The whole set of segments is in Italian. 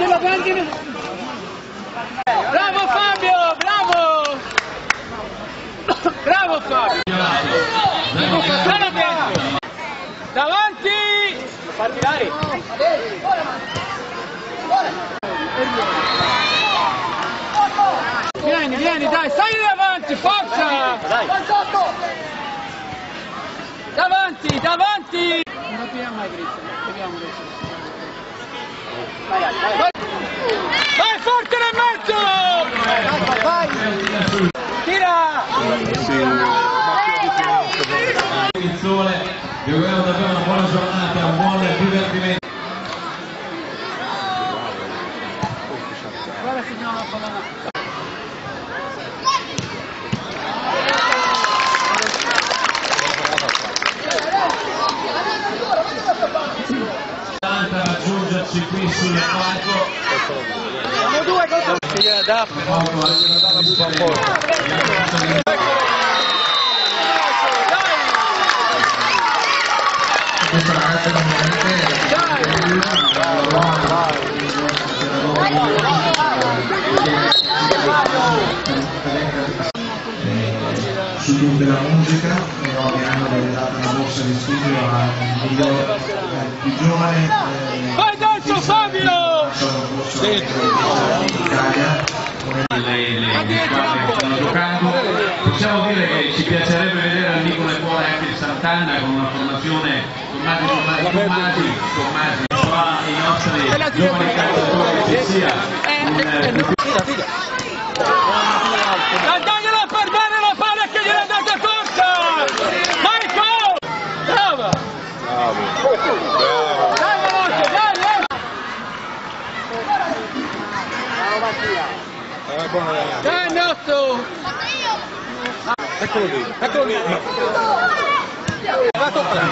Bravo Fabio, bravo! Bravo Fabio! Sono attento! Davanti! Far tirare! Vieni, vieni, dai, stai davanti, forza! Dai! Davanti, davanti! Non dobbiamo mai dritto, vediamo adesso. Vai, vai! Vai forte nel mezzo! Vai! Tira! Il sole, vi auguriamo davvero una buona giornata, un buon divertimento. Guarda signora la pallona. Raggiungerci qui sul palco. Siamo due contro da Questa ragazza su tutte la musica, e ogni anno viene data una borsa di studio al miglior più giovane. Vai dentro Fabio! Dentro l'Italia, come le squadre stanno giocando. Possiamo dire che ci piacerebbe vedere al Nicolo e Cuore anche il Sant'Anna con una formazione Tommasi, i nostri giovani calciatori, che sia dagliela per dare la palla che gliela date forza! Michael! Brava! Dai veloce, dai! Dai Notto! Eccolo lì, eccolo lì! Va tocca!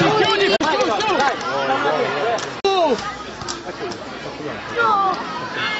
Chiudi!